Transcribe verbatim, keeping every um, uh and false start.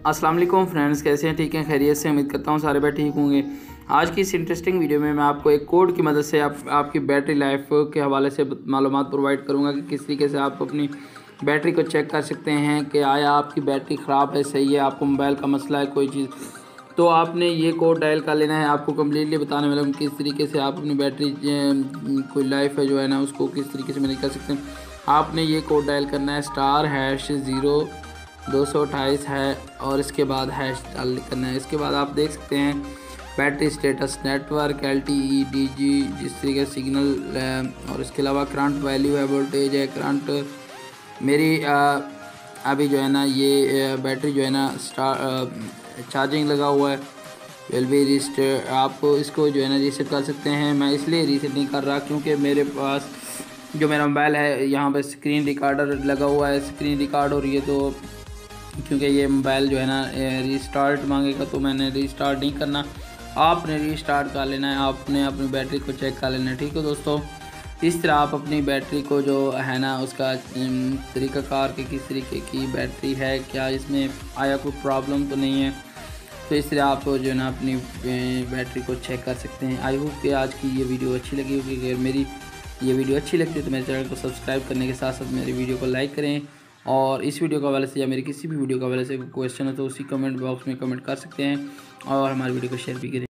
अस्सलाम वालेकुम फ्रेंड्स, कैसे हैं? ठीक हैं, खैरियत से? उम्मीद करता हूँ सारे बैठे ठीक होंगे। आज की इस इंटरेस्टिंग वीडियो में मैं आपको एक कोड की मदद से आप, आपकी बैटरी लाइफ के हवाले से मालूमात प्रोवाइड करूँगा कि किस तरीके से आप अपनी बैटरी को चेक कर सकते हैं कि आया आपकी बैटरी ख़राब है, सही है, आपको मोबाइल का मसला है कोई चीज़, तो आपने ये कोड डायल कर लेना है। आपको कम्प्लीटली बताने वाला हूँ किस तरीके से आप अपनी बैटरी कोई लाइफ है जो है ना उसको किस तरीके से मैनेज कर सकते हैं। आपने ये कोड डायल करना है, स्टार हैश ज़ीरो दो सौ अट्ठाईस है और इसके बाद हैश डाल करना है। इसके बाद आप देख सकते हैं battery status, network, L T E, D G, जिस तरीके से सिग्नल, और इसके अलावा करंट वैल्यू है, वोल्टेज है, करंट मेरी आ, अभी जो है ना ये बैटरी जो है ना स्टार चार्जिंग लगा हुआ है, विल बी रीसेट। आप इसको जो है ना रीसेट कर सकते हैं। मैं इसलिए रीसेट नहीं कर रहा क्योंकि मेरे पास जो मेरा मोबाइल है यहाँ पर स्क्रीन रिकॉर्डर लगा हुआ है, स्क्रीन रिकॉर्ड हो रही है, तो क्योंकि ये मोबाइल जो है ना रीस्टार्ट मांगेगा तो मैंने रीस्टार्ट नहीं करना। आपने रीस्टार्ट कर लेना है, आपने अपनी बैटरी को चेक कर लेना है। ठीक है दोस्तों, इस तरह आप अपनी बैटरी को जो है ना उसका तरीक़ाकार कि किस तरीके की बैटरी है, क्या इसमें आया कोई प्रॉब्लम तो नहीं है, तो इस तरह आप जो है ना अपनी बैटरी को चेक कर सकते हैं। आई होप कि आज की ये वीडियो अच्छी लगी होगी। अगर मेरी ये वीडियो अच्छी लगती है तो मेरे चैनल को सब्सक्राइब करने के साथ साथ मेरी वीडियो को लाइक करें, और इस वीडियो के हवाले से या मेरी किसी भी वीडियो के हवाले से कोई क्वेश्चन हो तो उसी कमेंट बॉक्स में कमेंट कर सकते हैं और हमारी वीडियो को शेयर भी करें।